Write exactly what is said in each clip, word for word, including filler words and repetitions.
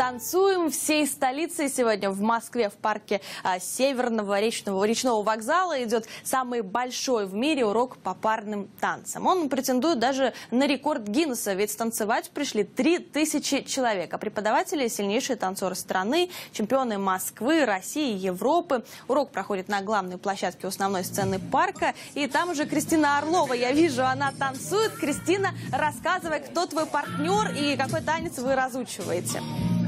Танцуем всей столицей. Сегодня в Москве в парке а, Северного речного, речного вокзала идет самый большой в мире урок по парным танцам. Он претендует даже на рекорд Гиннесса, ведь танцевать пришли три тысячи человек. А преподаватели – сильнейшие танцоры страны, чемпионы Москвы, России, Европы. Урок проходит на главной площадке основной сцены парка. И там уже Кристина Орлова. Я вижу, она танцует. Кристина, рассказывай, кто твой партнер и какой танец вы разучиваете.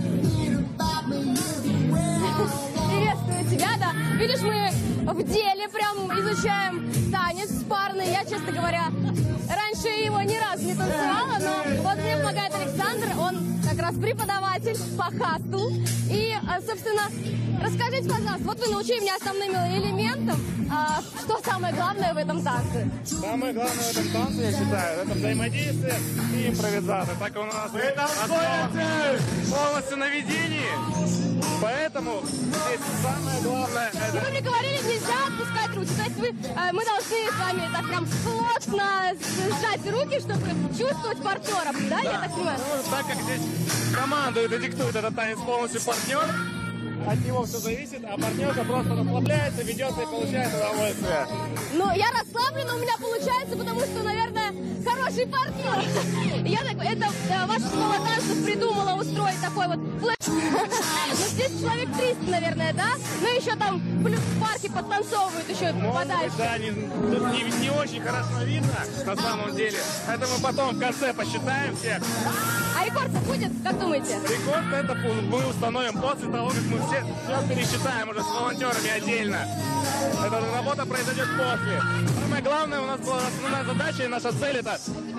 Приветствую тебя, да. Видишь, мы в деле прям изучаем танец парный. Я, честно говоря, раньше его ни разу не танцевала, но вот мне помогает Александр. Он как раз преподаватель по хасту. И, собственно, расскажите, пожалуйста, вот вы научили меня основным элементам. А что самое главное в этом танце? Самое главное в этом танце, я считаю, это взаимодействие и импровизация. Так как у нас основа полностью на ведении, поэтому здесь самое главное это... Вы мне говорили, нельзя отпускать руки, то есть вы, мы должны с вами так прям плотно сжать руки, чтобы чувствовать партнера, да, да. Я так понимаю? Ну, так как здесь командует и диктует этот танец полностью партнер, от него все зависит, а партнерка просто расслабляется, ведется и получает удовольствие. Ну, я расслаблена, у меня получается, потому что, наверное, хороший партнер. Я так, это ваша школа танцев придумала устроить такой вот флеш. Ну, здесь человек триста, наверное, да? Ну, еще там плюс в парке подтанцовывают еще подальше. Да, не, тут не, не очень хорошо видно, на самом деле. Это мы потом в конце посчитаем всех. А рекорд будет, как думаете? Рекорд это мы установим после того, как мы все, все пересчитаем уже с волонтерами отдельно. Эта работа произойдет после. Самое главное, у нас была основная задача и наша цель это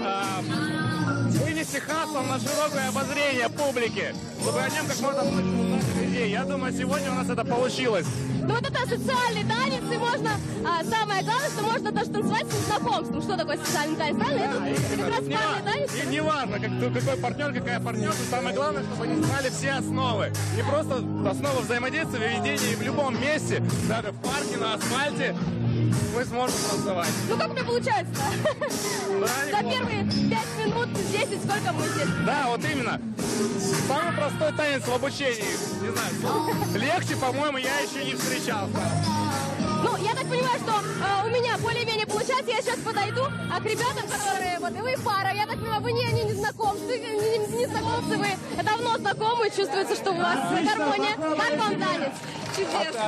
э, вынести хастл на широкое обозрение публики, чтобы о нем как можно больше узнать людей. Я думаю, сегодня у нас это получилось. Ну вот это социальный танец, и можно, а, самое главное, что можно даже танцевать с знакомством. Что такое социальный танец, правильно? Да, это как раз парный танец. И не важно, как, какой партнер, какая партнерша, самое главное, чтобы они знали все основы. Не просто основы взаимодействия, ведения в любом месте, даже в парке, на асфальте, мы сможем танцевать. Ну как у меня получается-то? Да, за первые пять минут, десять, сколько мы здесь? Да, вот именно. Самый простой танец в обучении. Не знаю, легче, по-моему, я еще не встречал. Ну, я так понимаю, что э, у меня более-менее получается. Я сейчас подойду, а к ребятам, которые, вот, и вы пара, я так понимаю, вы не, не, не знакомцы, не, не, не знакомцы, вы давно знакомы, чувствуется, что у вас гармония. Как вам танец? Чудесно.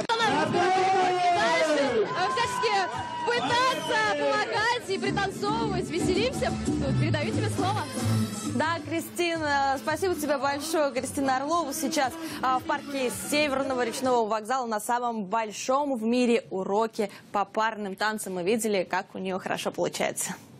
Дальше всячески пытаться помогать и пританцовывать, веселимся. Тут передаю тебе слово. Да, Кристина, спасибо тебе большое. Кристина Орлова сейчас а, в парке Северного речного вокзала на самом большом в мире уроке по парным танцам. Мы видели, как у нее хорошо получается.